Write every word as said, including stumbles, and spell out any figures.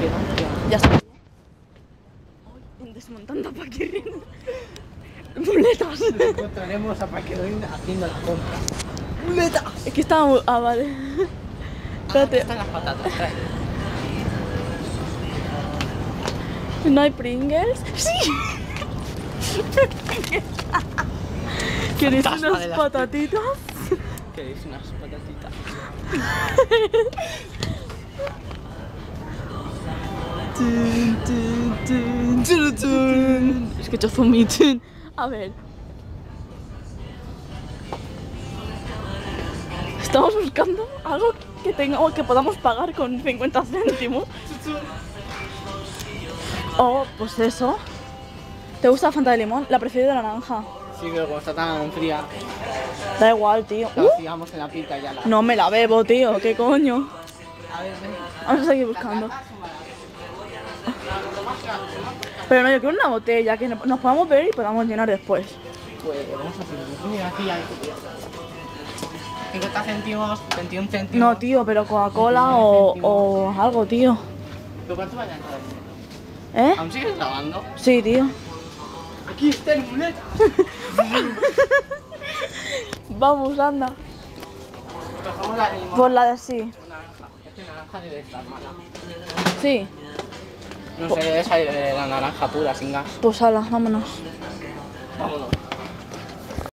elegancia. Ya está. Ay, desmontando paquirrín. Muletas. Encontraremos a Paquirrín haciendo la compra. Muleta. Es que estaba muy... Ah, vale. Espérate. Están las patatas, trae. ¿No hay Pringles? ¡Sí! ¿Queréis Fantasma unas de las patatitas? ¿Queréis unas patatitas? Tun, tun, tun, tun, tun. Es que he hecho zoom. A ver. Estamos buscando algo que tenga o que podamos pagar con cincuenta céntimos. Oh, pues eso. ¿Te gusta la Fanta de limón? La prefiero de naranja. Sí, pero como está tan fría, Da igual, tío. la Uh, vaciamos en la pica y ya la... no me la bebo, tío. ¿Qué coño? A ver, ven. Vamos a seguir buscando. Pero no, yo quiero una botella que nos podamos beber y podamos llenar después. Pues vamos a hacer. Mira, aquí hay. cincuenta céntimos, veintiún céntimos. No, tío, pero Coca-Cola o, o algo, tío. ¿Pero cuánto vaya a entrar? ¿Eh? ¿Aún sigues grabando? Sí, tío. Aquí está el muleta. Vamos, anda. Cogemos la de limón. Por la de sí. Naranja. Este naranja debe estar mala. Sí. No sé, debe salir de la naranja pura, sin gas. Pues ala, vámonos. Vámonos.